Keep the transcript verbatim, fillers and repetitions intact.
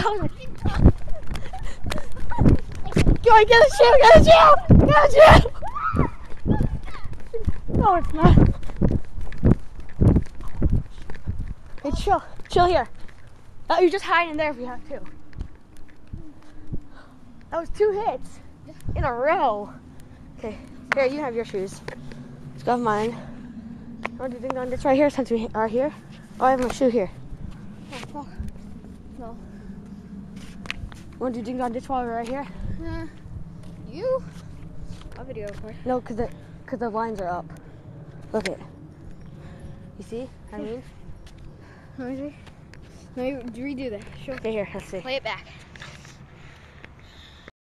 was Go on, get a shoe, get a shoe, get a shoe. No, it's not. Hey, chill, chill here. Oh, you just hide in there if you have to. That was two hits in a row. Okay, here, you have your shoes. Let's go have mine. Want to do ding dong ditch right here since we are here? Oh, I have my shoe here. Oh, fuck. No. Want to do ding dong ditch while we're right here? Uh, you? I'll video record. No, because the, cause the lines are up. Look it. You see what I mean? Let me see. No, you redo that. Show. Okay, here, let's see. Play it back.